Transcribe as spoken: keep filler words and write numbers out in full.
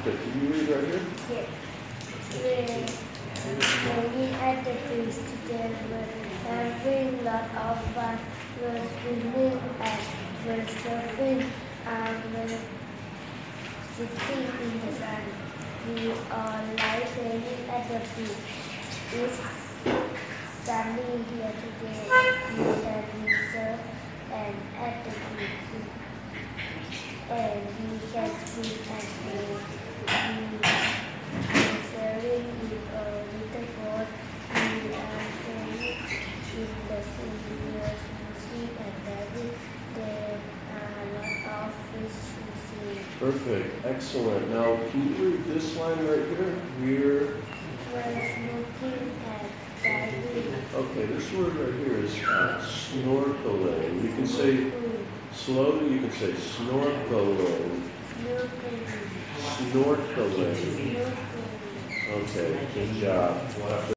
Good. Can you read right here? Yes. We're playing at the beach together, having lot of fun. We're swimming and we're surfing and we're sitting in the sun. We all like playing at the beach. It's sunny here today. We can surf and at the beach. And we can swim and play. We are sailing in a little boat. We are playing in the sea. We are fishing and diving. There are a lot of fish to see. Perfect. Excellent. Now, can you read this line right here? We're... We're smoking and diving. Okay, this word right here is uh, snorkeling. You can say slowly, you can say snorkeling. Snorkeling. Snorkeling. Snorkeling. Okay, good job.